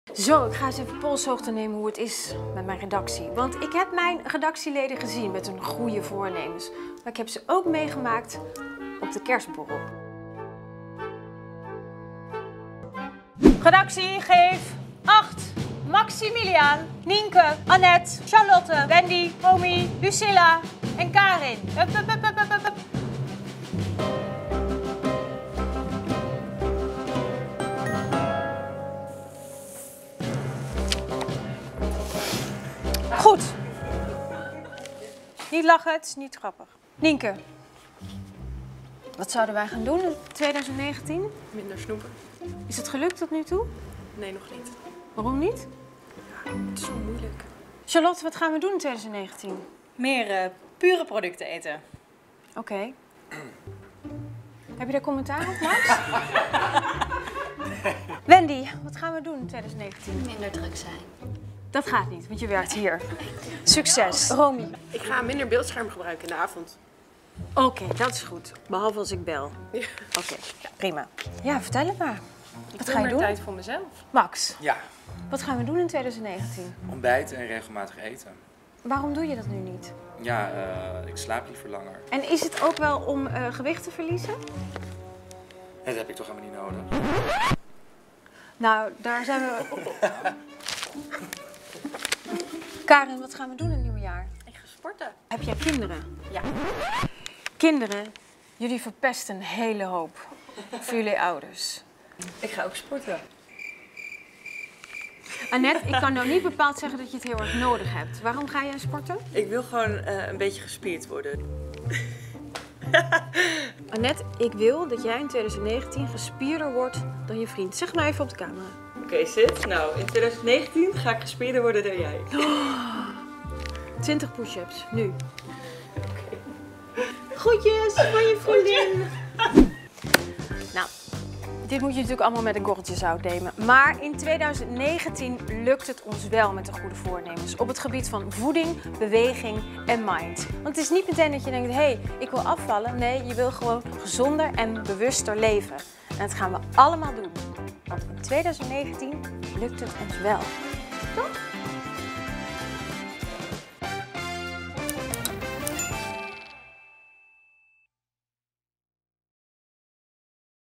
Zo, ik ga eens even polshoogte nemen hoe het is met mijn redactie. Want ik heb mijn redactieleden gezien met hun goede voornemens. Maar ik heb ze ook meegemaakt op de kerstborrel. Redactie, geef 8. Maximiliaan, Nienke, Annette, Charlotte, Wendy, Romy, Lucilla en Karin. Hup, hup, hup, hup, hup, hup. Goed. Niet lachen, het is niet grappig. Nienke, wat zouden wij gaan doen in 2019? Minder snoepen. Is het gelukt tot nu toe? Nee, nog niet. Waarom niet? Ja, het is zo moeilijk. Charlotte, wat gaan we doen in 2019? Meer pure producten eten. Oké. Heb je daar commentaar op, Max? Wendy, wat gaan we doen in 2019? Minder druk zijn. Dat gaat niet, want je werkt hier. Succes. Romy. Ik ga minder beeldscherm gebruiken in de avond. Oké, dat is goed. Behalve als ik bel. Ja. Oké, prima. Ja, vertel het maar. Wat Ik ga je meer doen? tijd voor mezelf. Max, Ja, wat gaan we doen in 2019? ontbijten en regelmatig eten. Waarom doe je dat nu niet? Ja, ik slaap liever langer. En is het ook wel om gewicht te verliezen? Dat heb ik toch helemaal niet nodig. Nou, daar zijn we... Karin, wat gaan we doen in het nieuwe jaar? Ik ga sporten. Heb jij kinderen? Ja. Kinderen, jullie verpesten een hele hoop voor jullie ouders. Ik ga ook sporten. Annette, ik kan nou niet bepaald zeggen dat je het heel erg nodig hebt. Waarom ga jij sporten? Ik wil gewoon een beetje gespierd worden. Annette, ik wil dat jij in 2019 gespierder wordt dan je vriend. Zeg maar even op de camera. Oké, Sid. Nou, in 2019 ga ik gespierder worden dan jij. 20 push-ups, nu. Groetjes van je vriendin. Nou, dit moet je natuurlijk allemaal met een korreltje zout nemen. Maar in 2019 lukt het ons wel met de goede voornemens. Op het gebied van voeding, beweging en mind. Want het is niet meteen dat je denkt, hé, ik wil afvallen. Nee, je wil gewoon gezonder en bewuster leven. En dat gaan we allemaal doen. Want in 2019 lukt het ons wel. Toch?